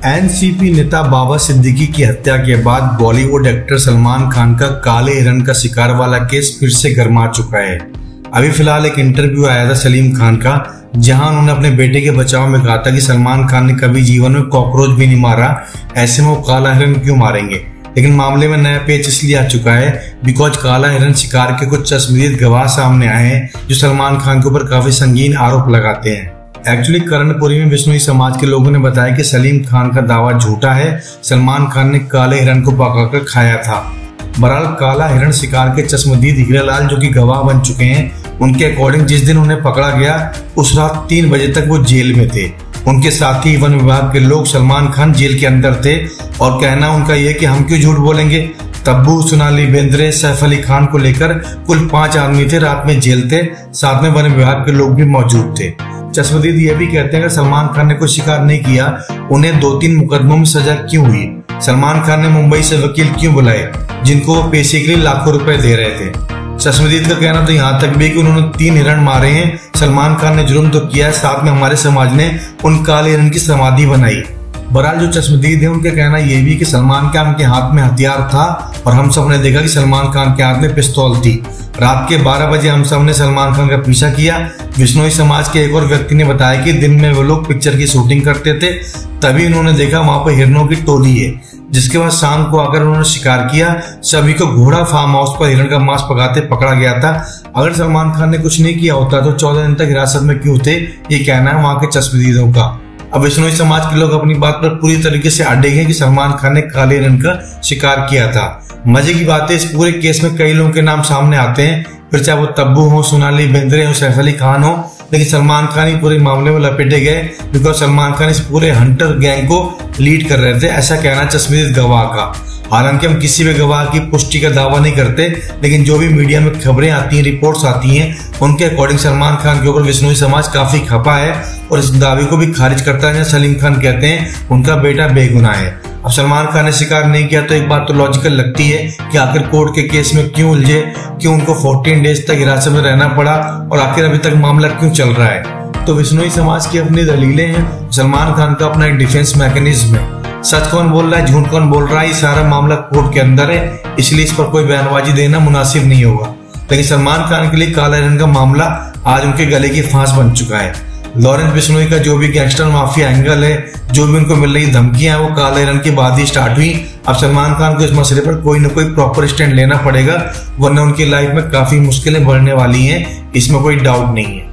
NCP नेता बाबा सिद्दीकी की हत्या के बाद बॉलीवुड एक्टर सलमान खान का काले हिरण का शिकार वाला केस फिर से गरमा चुका है। अभी फिलहाल एक इंटरव्यू आया था सलीम खान का, जहां उन्होंने अपने बेटे के बचाव में कहा था कि सलमान खान ने कभी जीवन में कॉकरोच भी नहीं मारा, ऐसे में वो काला हिरण क्यों मारेंगे। लेकिन मामले में नया पेच इसलिए आ चुका है बिकॉज काला हिरण शिकार के कुछ चश्मदीद गवाह सामने आए हैं जो सलमान खान के ऊपर काफी संगीन आरोप लगाते हैं। एक्चुअली कर्णपुरी में बिश्नोई समाज के लोगों ने बताया कि सलीम खान का दावा झूठा है, सलमान खान ने काले हिरण को पकाकर खाया था। बहरहाल काला हिरण शिकार के चश्मदीद हीरालाल जो कि गवाह बन चुके हैं, उनके अकॉर्डिंग जिस दिन उन्हें पकड़ा गया उस रात 3 बजे तक वो जेल में थे। उनके साथी वन विभाग के लोग सलमान खान जेल के अंदर थे और कहना उनका यह कि हम क्यों झूठ बोलेंगे। तब्बू, सोनाली बेंद्रे, सैफ अली खान को लेकर कुल 5 आदमी थे, रात में जेल थे, साथ में वन विभाग के लोग भी मौजूद थे। चश्मदीद ये भी कहते हैं कि सलमान खान ने कोई शिकार नहीं किया, उन्हें 2-3 मुकदमों में सजा क्यों हुई। सलमान खान ने मुंबई से वकील क्यों बुलाए जिनको वो पैसे के लिए लाखों रुपए दे रहे थे। चश्मदीद का कहना तो यहाँ तक भी कि उन्होंने 3 हिरण मारे हैं, सलमान खान ने जुर्म तो किया है, साथ में हमारे समाज ने उन काले हिरण की समाधि बनाई। बहरहाल जो चश्मदीद है उनका कहना यह भी कि सलमान खान के हाथ में हथियार था और हम सब ने देखा कि सलमान खान के हाथ में पिस्तौल थी। रात के 12 बजे हम सब ने सलमान खान का पीछा किया। बिश्नोई समाज के एक और व्यक्ति ने बताया कि दिन में वो लोग पिक्चर की शूटिंग करते थे, तभी उन्होंने देखा वहां पर हिरणों की टोली है, जिसके बाद शाम को आकर उन्होंने शिकार किया। सभी को घोड़ा फार्म हाउस पर हिरण का मांस पकाते पकड़ा गया था। अगर सलमान खान ने कुछ नहीं किया होता तो 14 दिन तक हिरासत में क्यों थे, ये कहना है वहां के चश्मदीदों का। अब बिश्नोई समाज के लोग अपनी बात पर पूरी तरीके से अड़े हैं कि सलमान खान ने काले हिरण का शिकार किया था। मजे की बात है, इस पूरे केस में कई लोगों के नाम सामने आते हैं, फिर चाहे वो तब्बू हो, सोनाली बेंद्रे हो, सैफ अली खान हो, लेकिन सलमान खान ही पूरे मामले में लपेटे गए बिकॉज सलमान खान इस पूरे हंटर गैंग को लीड कर रहे थे, ऐसा कहना चश्मदीद गवाह का। हालांकि हम किसी भी गवाह की पुष्टि का दावा नहीं करते, लेकिन जो भी मीडिया में खबरें आती हैं, रिपोर्ट्स आती हैं, उनके अकॉर्डिंग सलमान खान के ऊपर बिश्नोई समाज काफी खपा है और इस दावे को भी खारिज करता है। सलीम खान कहते हैं उनका बेटा बेगुनाह है। अब सलमान खान ने शिकार नहीं किया तो एक बात तो लॉजिकल लगती है कि आखिर कोर्ट के केस में क्यों उलझे, क्यों उनको 14 डेज तक हिरासत में रहना पड़ा और आखिर अभी तक मामला क्यों चल रहा है। तो बिश्नोई समाज की अपनी दलीलें हैं, सलमान खान का अपना एक डिफेंस मैकेनिज्म है। सच कौन बोल रहा है, झूठ कौन बोल रहा है, ये सारा मामला कोर्ट के अंदर है, इसलिए इस पर कोई बयानबाजी देना मुनासिब नहीं होगा। लेकिन सलमान खान के लिए काला हिरण का मामला आज उनके गले की फांस बन चुका है। लॉरेंस बिश्नोई का जो भी गैंगस्टर माफिया एंगल है, जो भी उनको मिल रही धमकियां हैं, वो काले हिरण की बात ही स्टार्ट हुई। अब सलमान खान को इस मसले पर कोई न कोई प्रॉपर स्टैंड लेना पड़ेगा, वरना उनकी लाइफ में काफी मुश्किलें बढ़ने वाली हैं, इसमें कोई डाउट नहीं है।